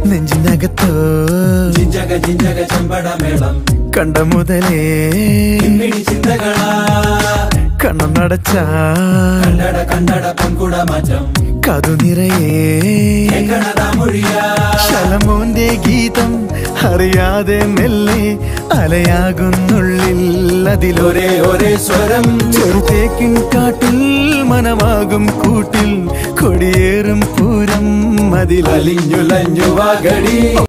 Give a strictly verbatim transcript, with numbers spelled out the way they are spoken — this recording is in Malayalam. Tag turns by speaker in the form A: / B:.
A: നെഞ്ചിനകത്തോ
B: ജിഞ്ചക ജിഞ്ചക ചെമ്പടമേളം
A: കണ്ട മുതലേ
B: ചിന്തകളാ
A: കണ്ണം നടച്ച
B: കണ്ടട കണ്ടട പൊൻകുട മാറ്റം
A: കതു നിറയേ ശലമോന്റെ ഗീതം അറിയാതെ മെല്ലെ അലയാകുന്നുള്ളിൽ അതിലൊരേ ഒരേ സ്വരം ചെറുതേക്കിൻ കാട്ടിൽ മനമാകും കൂട്ടിൽ കൊടിയേറും പൂരം അതിലലിഞ്ഞുലഞ്ഞു വാഗടി.